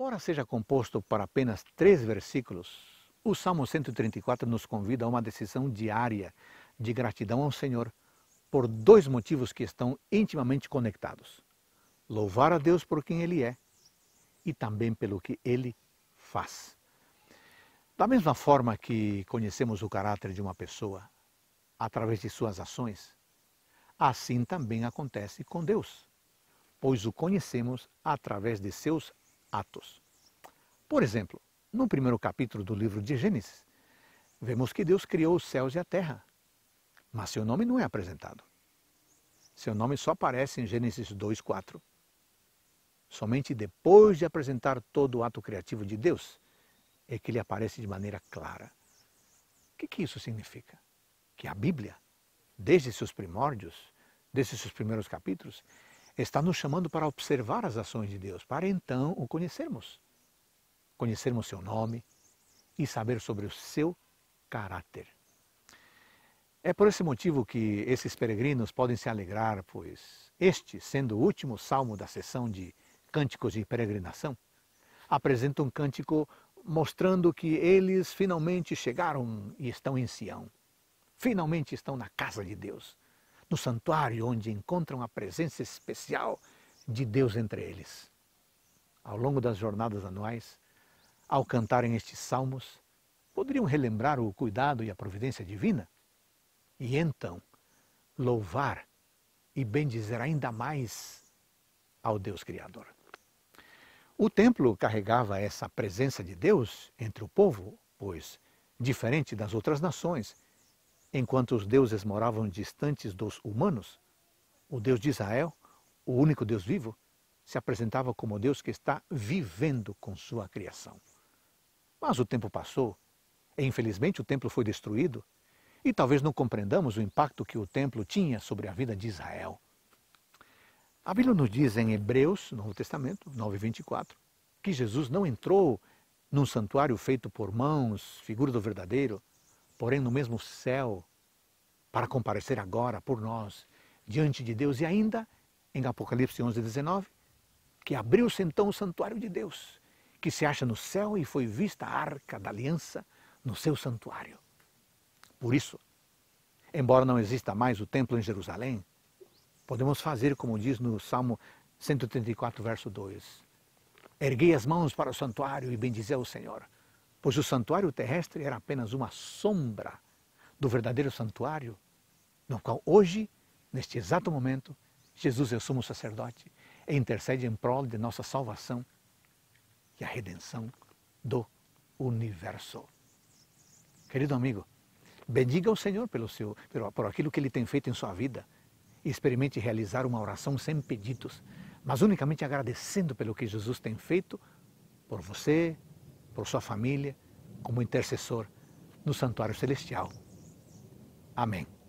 embora seja composto por apenas 3 versículos, o Salmo 134 nos convida a uma decisão diária de gratidão ao Senhor por 2 motivos que estão intimamente conectados: louvar a Deus por quem Ele é e também pelo que Ele faz. Da mesma forma que conhecemos o caráter de uma pessoa através de suas ações, assim também acontece com Deus, pois o conhecemos através de seus atos. Por exemplo, no primeiro capítulo do livro de Gênesis, vemos que Deus criou os céus e a terra, mas seu nome não é apresentado. Seu nome só aparece em Gênesis 2:4. Somente depois de apresentar todo o ato criativo de Deus é que ele aparece de maneira clara. O que isso significa? Que a Bíblia, desde seus primórdios, desde seus primeiros capítulos, está nos chamando para observar as ações de Deus, para então o conhecermos. Conhecermos seu nome e saber sobre o seu caráter. É por esse motivo que esses peregrinos podem se alegrar, pois este, sendo o último salmo da sessão de cânticos de peregrinação, apresenta um cântico mostrando que eles finalmente chegaram e estão em Sião. Finalmente estão na casa de Deus, no santuário onde encontram a presença especial de Deus entre eles. Ao longo das jornadas anuais, ao cantarem estes salmos, poderiam relembrar o cuidado e a providência divina e então louvar e bendizer ainda mais ao Deus Criador. O templo carregava essa presença de Deus entre o povo, pois, diferente das outras nações, enquanto os deuses moravam distantes dos humanos, o Deus de Israel, o único Deus vivo, se apresentava como Deus que está vivendo com sua criação. Mas o tempo passou, e infelizmente o templo foi destruído, e talvez não compreendamos o impacto que o templo tinha sobre a vida de Israel. A Bíblia nos diz em Hebreus, no Novo Testamento, 9:24, que Jesus não entrou num santuário feito por mãos, figura do verdadeiro, porém no mesmo céu, para comparecer agora por nós, diante de Deus. E ainda, em Apocalipse 11:19, que abriu-se então o santuário de Deus, que se acha no céu e foi vista a arca da aliança no seu santuário. Por isso, embora não exista mais o templo em Jerusalém, podemos fazer como diz no Salmo 134, verso 2. Erguei as mãos para o santuário e bendizei ao Senhor, pois o santuário terrestre era apenas uma sombra do verdadeiro santuário, no qual hoje, neste exato momento, Jesus é o sumo sacerdote e intercede em prol de nossa salvação e a redenção do universo. Querido amigo, bendiga o Senhor por aquilo que Ele tem feito em sua vida e experimente realizar uma oração sem pedidos, mas unicamente agradecendo pelo que Jesus tem feito por você, por sua família, como intercessor no santuário celestial. Amém.